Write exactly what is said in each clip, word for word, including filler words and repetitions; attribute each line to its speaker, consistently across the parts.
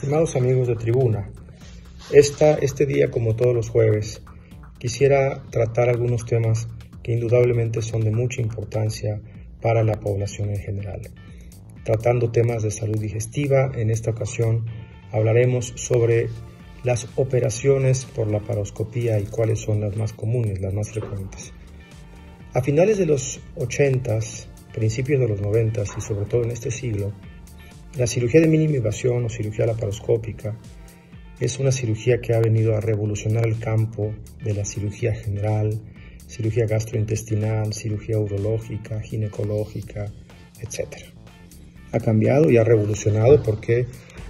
Speaker 1: Estimados amigos de Tribuna, esta, este día, como todos los jueves, quisiera tratar algunos temas que indudablemente son de mucha importancia para la población en general. Tratando temas de salud digestiva, en esta ocasión hablaremos sobre las operaciones por laparoscopía y cuáles son las más comunes, las más frecuentes. A finales de los ochentas, principios de los noventas y sobre todo en este siglo, la cirugía de mínima invasión o cirugía laparoscópica es una cirugía que ha venido a revolucionar el campo de la cirugía general, cirugía gastrointestinal, cirugía urológica, ginecológica, etcétera. Ha cambiado y ha revolucionado porque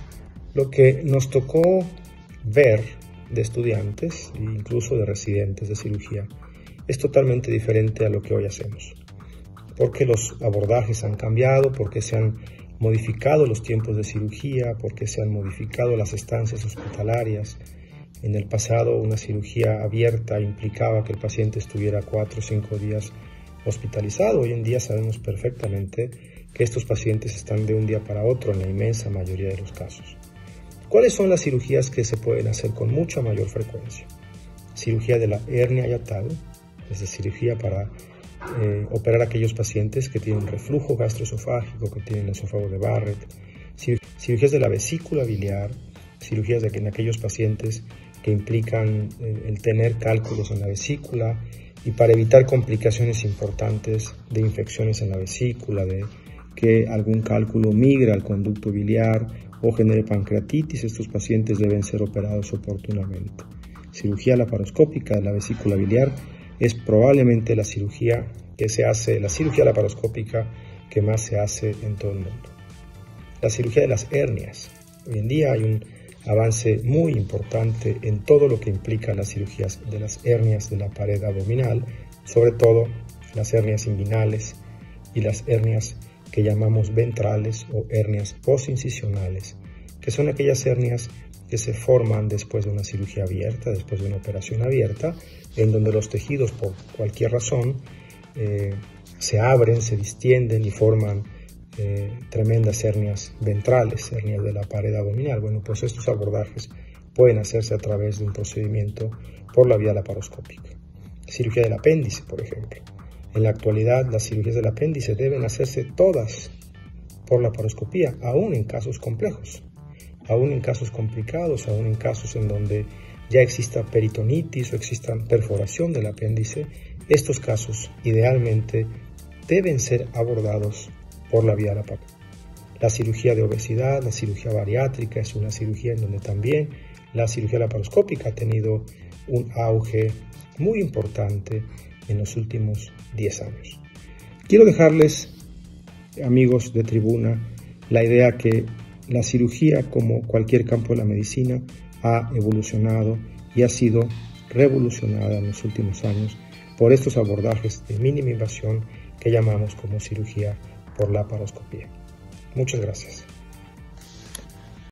Speaker 1: lo que nos tocó ver de estudiantes e incluso de residentes de cirugía es totalmente diferente a lo que hoy hacemos. Porque los abordajes han cambiado, porque se han modificado los tiempos de cirugía, porque se han modificado las estancias hospitalarias. En el pasado, una cirugía abierta implicaba que el paciente estuviera cuatro o cinco días hospitalizado. Hoy en día sabemos perfectamente que estos pacientes están de un día para otro en la inmensa mayoría de los casos. ¿Cuáles son las cirugías que se pueden hacer con mucha mayor frecuencia? Cirugía de la hernia hiatal, es decir, cirugía para Eh, operar a aquellos pacientes que tienen reflujo gastroesofágico, que tienen esófago de Barrett, cir cirugías de la vesícula biliar, cirugías de que en aquellos pacientes que implican eh, el tener cálculos en la vesícula y para evitar complicaciones importantes de infecciones en la vesícula, de que algún cálculo migre al conducto biliar o genere pancreatitis, estos pacientes deben ser operados oportunamente. Cirugía laparoscópica de la vesícula biliar es probablemente la cirugía que se hace, la cirugía laparoscópica que más se hace en todo el mundo. La cirugía de las hernias. Hoy en día hay un avance muy importante en todo lo que implica las cirugías de las hernias de la pared abdominal, sobre todo las hernias inguinales y las hernias que llamamos ventrales o hernias postincisionales, que son aquellas hernias que se forman después de una cirugía abierta, después de una operación abierta, en donde los tejidos por cualquier razón eh, se abren, se distienden y forman eh, tremendas hernias ventrales, hernias de la pared abdominal. Bueno, pues estos abordajes pueden hacerse a través de un procedimiento por la vía laparoscópica. Cirugía del apéndice, por ejemplo. En la actualidad, las cirugías del apéndice deben hacerse todas por laparoscopía, aún en casos complejos. Aún en casos complicados, aún en casos en donde ya exista peritonitis o exista perforación del apéndice, estos casos idealmente deben ser abordados por la vía laparoscópica. La cirugía de obesidad, la cirugía bariátrica es una cirugía en donde también la cirugía laparoscópica ha tenido un auge muy importante en los últimos diez años. Quiero dejarles, amigos de Tribuna, la idea que la cirugía, como cualquier campo de la medicina, ha evolucionado y ha sido revolucionada en los últimos años por estos abordajes de mínima invasión que llamamos como cirugía por laparoscopía. Muchas gracias.